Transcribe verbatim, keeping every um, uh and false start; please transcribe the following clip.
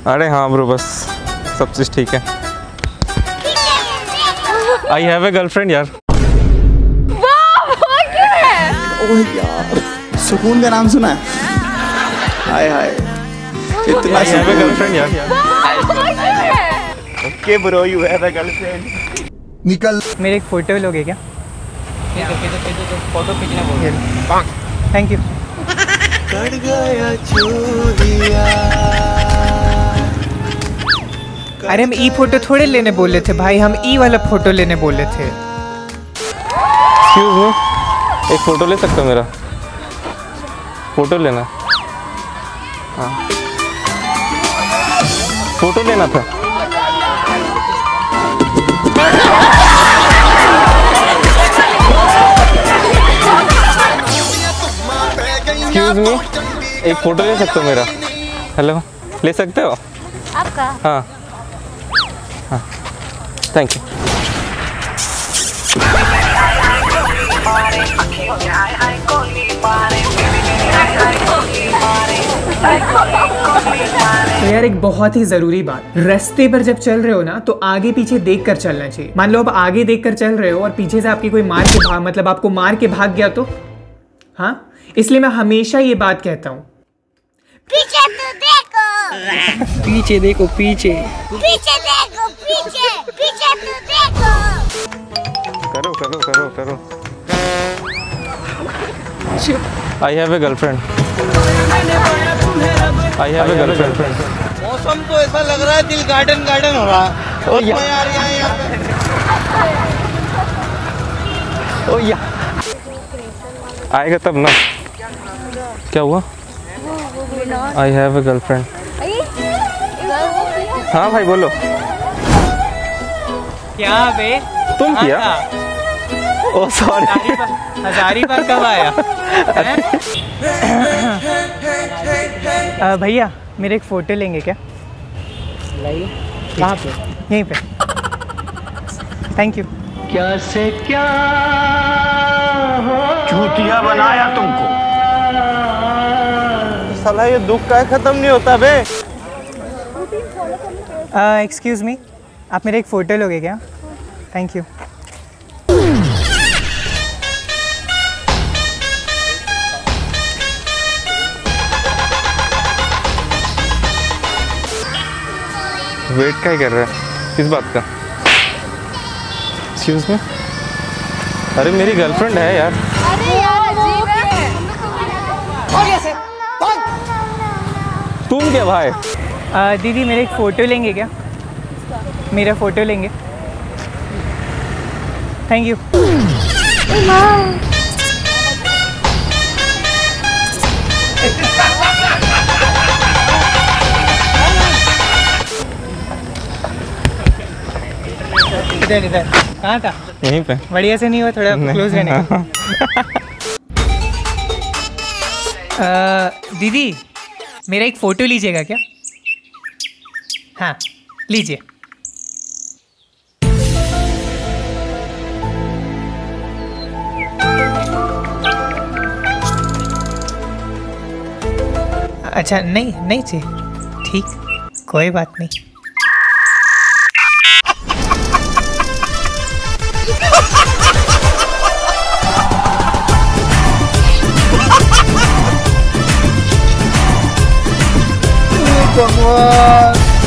अरे हाँ ब्रो, बस सब चीज़ ठीक है। आई हैव ए गर्लफ्रेंड यार। ओह यार, सुकून का नाम सुना है? हाय हाय, इतना आई हैव ए गर्लफ्रेंड यार। Okay bro, you have a girlfriend. निकल। मेरे एक फोटो लोगे क्या? फोटो खींचना बोल। Thank you. अरे हम ई फोटो थोड़े लेने बोले थे भाई, हम ई वाला फोटो लेने बोले थे। एक्सक्यूज मी, एक फ़ोटो ले सकते हो मेरा? फ़ोटो लेना। हाँ, फ़ोटो लेना था। एक्सक्यूज मी, एक फ़ोटो ले सकते हो मेरा? हेलो, ले सकते हो आपका? हाँ हाँ, थैंक यू। तो यार एक बहुत ही जरूरी बात, रास्ते पर जब चल रहे हो ना तो आगे पीछे देख कर चलना चाहिए। मान लो आप आगे देख कर चल रहे हो और पीछे से आपकी कोई मार के भाग मतलब आपको मार के भाग गया तो, हाँ, इसलिए मैं हमेशा ये बात कहता हूँ, पीछे तो देखो, पीछे देखो, पीछे पीछे देखो, पीछे पीछे तो देखो। करो करो करो करो। I have a girlfriend. I have a girlfriend. मौसम तो ऐसा लग रहा है दिल गार्डन गार्डन हो रहा है। ओ या, यार यहाँ यहाँ ओ या, आएगा तब ना। क्या हुआ? I have a girlfriend. हाँ भाई बोलो। क्या बे तुम किया? ओ सॉरी। हजारीबाग कब आया? अ, भैया मेरे एक फ़ोटो लेंगे क्या? कहाँ पे? यहीं पे। Thank you. क्या से क्या चूतिया बनाया तुमको। साला ये दुख का खत्म नहीं होता बे। एक्सक्यूज़ मी, आप मेरे एक फ़ोटो लोगे क्या? Thank you. वेट क्या कर रहा है? किस बात का? एक्सक्यूज मी, अरे मेरी गर्लफ्रेंड है यार। अरे यार अजीब है। तुम क्या भाई? uh, दीदी मेरे एक फ़ोटो लेंगे क्या? मेरा फ़ोटो लेंगे? Thank you. इधर इधर कहाँ था? यहीं पे। बढ़िया से नहीं हुआ, थोड़ा क्लोज रहने का। uh, दीदी मेरा एक फ़ोटो लीजिएगा क्या? हाँ लीजिए। अच्छा नहीं नहीं चाहिए, ठीक, कोई बात नहीं। Come on.